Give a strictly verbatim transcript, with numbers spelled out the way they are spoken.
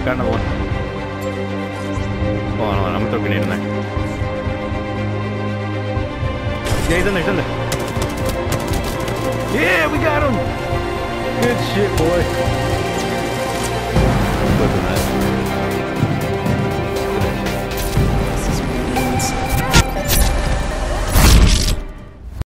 Got another one. Hold on, hold on. I'm gonna throw a grenade in there. Yeah, he's in there, he's in there. Yeah, we got him! Good shit, boy. I'm flipping that.